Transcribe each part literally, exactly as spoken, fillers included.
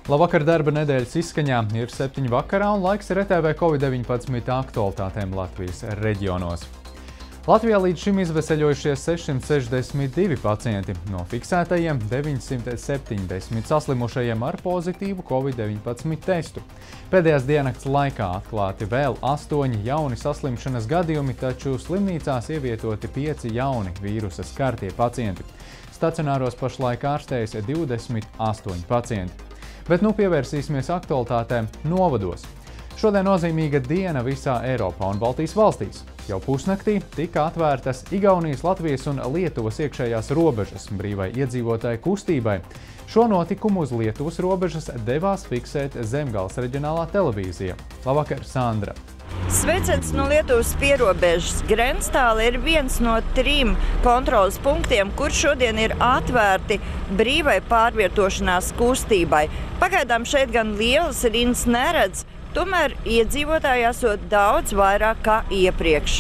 Labvakar, darba nedēļas izskaņā ir septiņi vakarā un laiks ir R T V Covid deviņpadsmit aktualitātēm Latvijas reģionos. Latvijā līdz šim izveseļojušies sešsimt sešdesmit divi pacienti, no fiksētajiem deviņsimt septiņdesmit saslimušajiem ar pozitīvu Covid deviņpadsmit testu. Pēdējās diennakts laikā atklāti vēl astoņi jauni saslimšanas gadījumi, taču slimnīcās ievietoti pieci jauni vīrusa skartie pacienti. Stacionāros pašlaik ārstējas divdesmit astoņi pacienti. Bet nu pievērsīsimies aktualitātēm novados. Šodien nozīmīga diena visā Eiropā un Baltijas valstīs. Jau pusnaktī tika atvērtas Igaunijas, Latvijas un Lietuvas iekšējās robežas brīvai iedzīvotāju kustībai. Šo notikumu uz Lietuvas robežas devās fiksēt Zemgales reģionālā televīzija. Labvakar, Sandra! Sveiciens no Lietuvas pierobežas. Grenstāle ir viens no trim kontrolas punktiem, kur šodien ir atvērti brīvai pārvietošanās kustībai. Pagaidām šeit gan lielas rindas neredz, tomēr iedzīvotāji esot daudz vairāk kā iepriekš.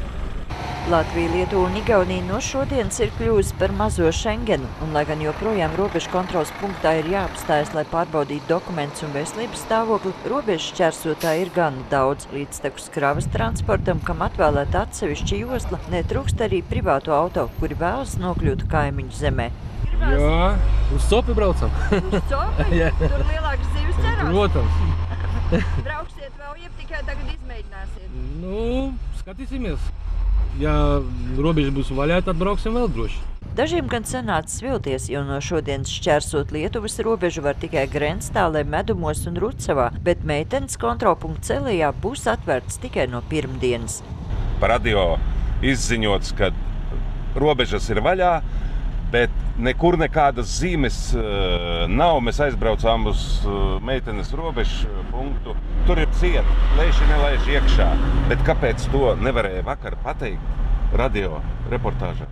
Latvija, Lietuva un Igaunija no šodienas ir kļuvusi par mazo Schengenu, un lai gan joprojām robežu kontrolas punktā ir jāapstājas, lai pārbaudītu dokumentus un veselības stāvokli, robežu šķērsotāji ir gan daudz. Līdztekus kravas transportam, kam atvēlēta atsevišķa josla, netrūkst arī privāto auto, kuri vēlas nokļūt kaimiņu zemē. Jā, uz Sopi braucam. Uz Sopi? Tur lielākas zivis cerās? Protams. Brauksiet vēl, jeb tikai tagad izmēģināsiet? Nu, skatīsimies. Ja robeža būs vaļā, tad brauksim vēl droši. Dažiem gan sanāca vilties, jo no šodienas šķērsot Lietuvas robežu var tikai Grenstālē, Medumos un Rucavā, bet meitenes kontrolpunkts Elijā būs atvērts tikai no pirmdienas. Par radio izziņots, ka robežas ir vaļā, bet nekur nekādas zīmes uh, nav. Mēs aizbraucām uz uh, meitenes robežu punktu. Tur ir cieta, leiši nelaiž iekšā. Bet kāpēc to nevarēja vakar pateikt radio reportāžā?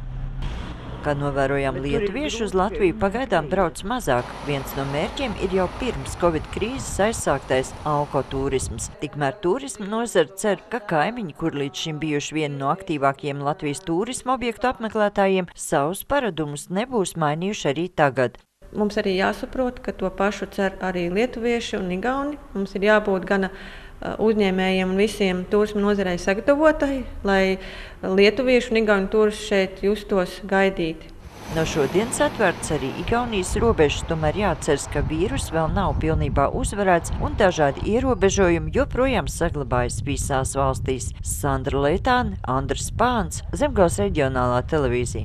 Kā novērojām, lietuvieši uz Latviju pagaidām brauc mazāk. Viens no mērķiem ir jau pirms Covid krīzes aizsāktais alkoturisms. Tikmēr turisma nozara cer, ka kaimiņi, kur līdz šim bijuši vieni no aktīvākajiem Latvijas turisma objektu apmeklētājiem, savus paradumus nebūs mainījuši arī tagad. Mums arī jāsaprot, ka to pašu cer arī lietuvieši un igauni. Mums ir jābūt gana uzņēmējiem un visiem turisma nozarei sagatavotai, lai lietuvieši un igauni turisti šeit justos gaidīti. No šodienas atvērts arī Igaunijas robežas, tomēr jāatceras, ka vīrus vēl nav pilnībā uzvarēts un dažādi ierobežojumi joprojām saglabājas visās valstīs. Sandra Leitāne, Andris Pāns, Zemgales reģionālā televīzija.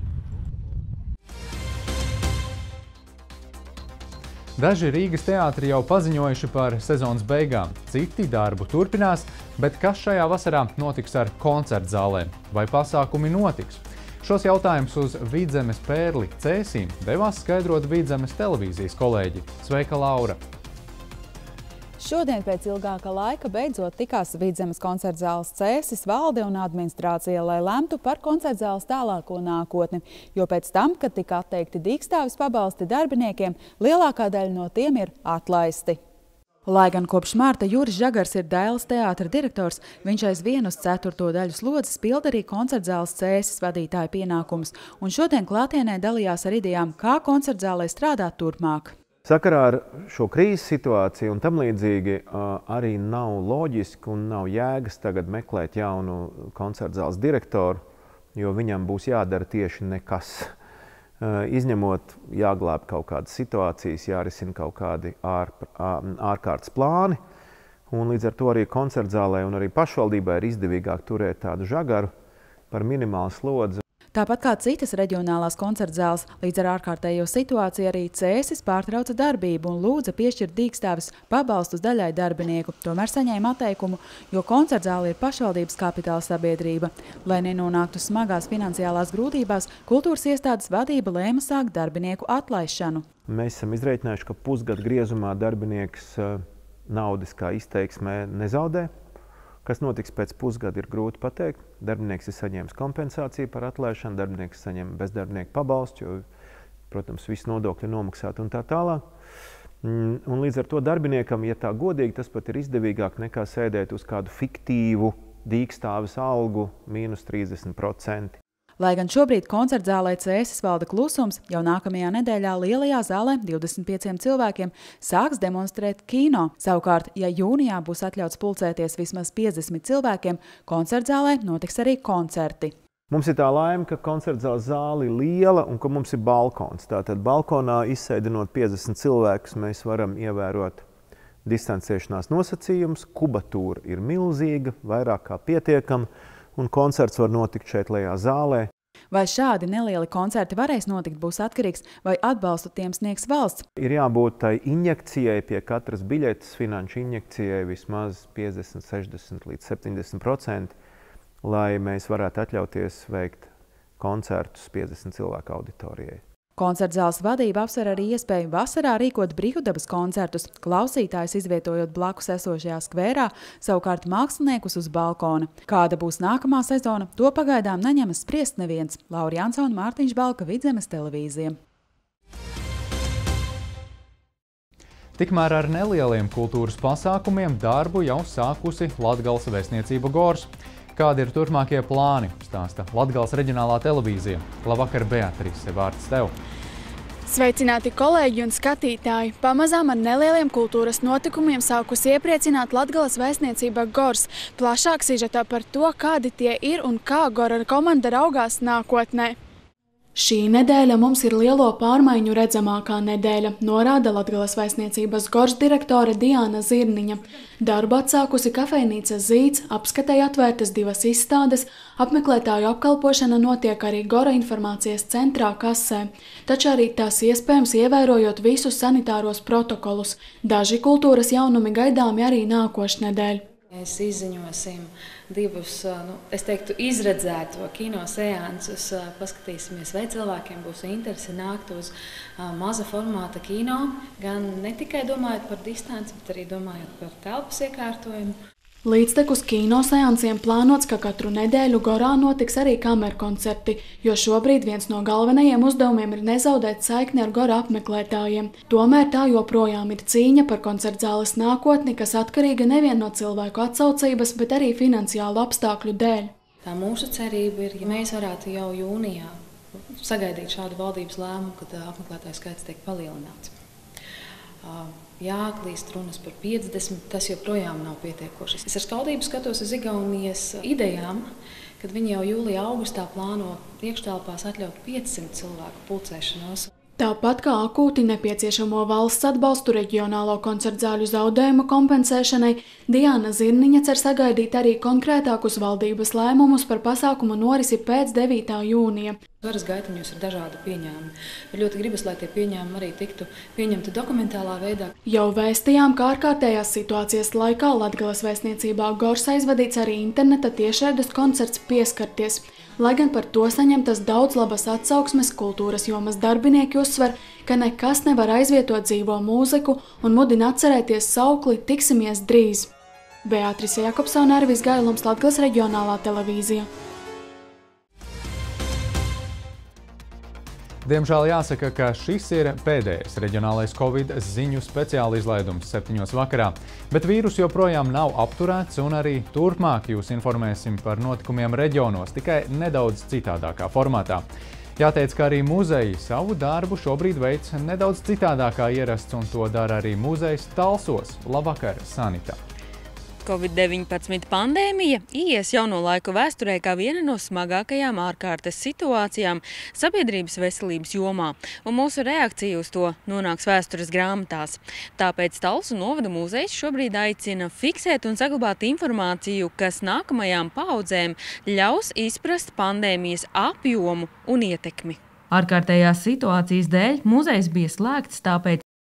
Daži Rīgas teātri jau paziņojuši par sezonas beigām, citi darbu turpinās, bet kas šajā vasarā notiks ar koncertzālēm? Vai pasākumi notiks? Šos jautājumus uz Vidzemes pērli Cēsīm devās skaidrot Vidzemes televīzijas kolēģi. Sveika, Laura! Šodien pēc ilgāka laika beidzot tikās Vidzemes koncertzāles Cēsis, valde un administrācija, lai lemtu par koncertzāles tālāko nākotni, jo pēc tam, kad tika atteikti dīkstāves pabalsti darbiniekiem, lielākā daļa no tiem ir atlaisti. Lai gan kopš mārta Juris Žagars ir Dailes teātra direktors, viņš aizvien uz ceturto daļu slodzes pilda arī koncertzāles Cēsis vadītāja pienākumus, un šodien klātienē dalījās ar idejām, kā koncertzālē strādāt turpmāk. Sakarā ar šo krīzes situāciju un tam līdzīgi arī nav loģiski un nav jēgas tagad meklēt jaunu koncertzāles direktoru, jo viņam būs jādara tieši nekas. Izņemot, jāglāb kaut kādas situācijas, jārisina kaut kādi ār, ārkārtas plāni. Un līdz ar to arī koncertzālē un arī pašvaldībai ir izdevīgāk turēt tādu Žagaru par minimālu slodzi. Tāpat kā citas reģionālās koncertzāles, līdz ar ārkārtējo situāciju arī Cēsis pārtrauca darbību un lūdza piešķirt dīkstāves pabalstus daļai darbinieku. Tomēr saņēma atteikumu, jo koncertzāle ir pašvaldības kapitāla sabiedrība. Lai nenonāktu smagās finansiālās grūtībās, kultūras iestādes vadība lēma sākt darbinieku atlaišanu. Mēs esam izreikinājuši, ka pusgada griezumā darbinieks naudas kā izteiksmē nezaudē. Kas notiks pēc pusgada, ir grūti pateikt. Darbinieks ir saņēmis kompensāciju par atlaišanu, darbinieks saņem bezdarbnieku pabalstu, jo, protams, visi nodokļi nomaksāti un tā tālāk. Un līdz ar to darbiniekam, ja tā godīgi, tas pat ir izdevīgāk nekā sēdēt uz kādu fiktīvu dīkstāves algu mīnus trīsdesmit procenti. Lai gan šobrīd koncertzālē Cēsis valda klusums, jau nākamajā nedēļā lielajā zālē divdesmit pieciem cilvēkiem sāks demonstrēt kino. Savukārt, ja jūnijā būs atļauts pulcēties vismaz piecdesmit cilvēkiem, koncertzālē notiks arī koncerti. Mums ir tā laime, ka koncertzāles zāle ir liela un ka mums ir balkons. Tātad balkonā izsēdinot piecdesmit cilvēkus mēs varam ievērot distancēšanās nosacījumus, kubatūra ir milzīga, vairāk kā pietiekama, un koncerts var notikt šeit lejā zālē. Vai šādi nelieli koncerti varēs notikt, būs atkarīgs, vai atbalstu tiem sniegs valsts. Ir jābūt tai injekcijai pie katras biļetes, finanšu injekcijai vismaz piecdesmit, sešdesmit līdz septiņdesmit procenti, lai mēs varētu atļauties veikt koncertus piecdesmit cilvēku auditorijai. Koncertzāles vadība apsver arī iespēju vasarā rīkot brīvdabas koncertus, klausītājus izvietojot blakus esošajā skvērā, savukārt māksliniekus uz balkona. Kāda būs nākamā sezona, to pagaidām neņemas spriest neviens. Laura Jansone, Mārtiņš Balka, Vidzemes televīzija. Tikmēr ar nelieliem kultūras pasākumiem darbu jau sākusi Latgales vēstniecība Gors. Kādi ir turpmākie plāni, stāsta Latgales reģionālā televīzija. Labvakar, Beatrise, vārds tev. Sveicināti kolēģi un skatītāji! Pamazām ar nelieliem kultūras notikumiem sākus iepriecināt Latgales vēstniecība Gors. Plašāk sižetā par to, kādi tie ir un kā Gora komanda raugās nākotnē. Šī nedēļa mums ir lielo pārmaiņu redzamākā nedēļa, norāda Latgales vēstniecības Gors direktore Diana Zirniņa. Darbu atsākusi kafejnīca Zīds, apskatei atvērtas divas izstādes, apmeklētāju apkalpošana notiek arī Gora informācijas centrā kasē, taču arī tās iespējams ievērojot visus sanitāros protokolus. Daži kultūras jaunumi gaidāmi arī nākošnedēļ. Mēs izziņosim divus, nu, es teiktu, izredzēto kino seansus, paskatīsimies, vai cilvēkiem būs interese nākt uz maza formāta kino, gan ne tikai domājot par distanci, bet arī domājot par telpas iekārtojumu. Līdztekus kino seansiem plānots, ka katru nedēļu Gorā notiks arī kamerkoncerti, jo šobrīd viens no galvenajiem uzdevumiem ir nezaudēt saikni ar Gora apmeklētājiem. Tomēr tā joprojām ir cīņa par koncertzāles nākotni, kas atkarīga nevien no cilvēku atsaucības, bet arī finansiālu apstākļu dēļ. Tā mūsu cerība ir, ja mēs varētu jau jūnijā sagaidīt šādu valdības lēmumu, kad apmeklētāju skaits tiek palielināts. Jāklīst runas par piecdesmit, tas joprojām nav pietiekoši. Es ar skaudību skatos uz Igaunijas idejām, kad viņi jau jūlijā, augustā plāno iekštelpās atļaut piecsimt cilvēku pulcēšanos. Tāpat kā akūti nepieciešamo valsts atbalstu reģionālo koncertzāļu zaudējumu kompensēšanai, Diana Zirniņa cer sagaidīt arī konkrētākus valdības lēmumus par pasākumu norisi pēc devītā jūnija. Varas gaitiņos ir dažādi pieņēmumi, bet ļoti gribas, lai tie pieņēmumi arī tiktu pieņemti dokumentālā veidā. Jau vēstījām, ka ārkārtējās situācijas laikā Latgales vēstniecībā Gors aizvadīts arī interneta tiešraides koncerts Pieskarties. Lai gan par to saņemtas daudz labas atsauksmes, kultūras jomas darbinieki uzsver, ka nekas nevar aizvietot dzīvo mūziku un mudina atcerēties saukli "Tiksimies drīz". Beatrise Jakobsone, Arvis Gailums, Latgales reģionālā televīzija. Diemžēl jāsaka, ka šis ir pēdējais reģionālais Covid ziņu speciāla izlaidums septiņos vakarā, bet vīrus joprojām nav apturēts un arī turpmāk jūs informēsim par notikumiem reģionos, tikai nedaudz citādākā formātā. Jāteic, ka arī muzeji savu darbu šobrīd veic nedaudz citādākā ierasts, un to dara arī muzejs Talsos. Labvakar, Sanita! Covid deviņpadsmit pandēmija ies jauno laiku vēsturē kā viena no smagākajām ārkārtas situācijām sabiedrības veselības jomā, un mūsu reakcija uz to nonāks vēstures grāmatās. Tāpēc Talsu novada muzejs šobrīd aicina fiksēt un saglabāt informāciju, kas nākamajām paaudzēm ļaus izprast pandēmijas apjomu un ietekmi. Ārkārtējās situācijas dēļ muzejs bija slēgts, tāpēc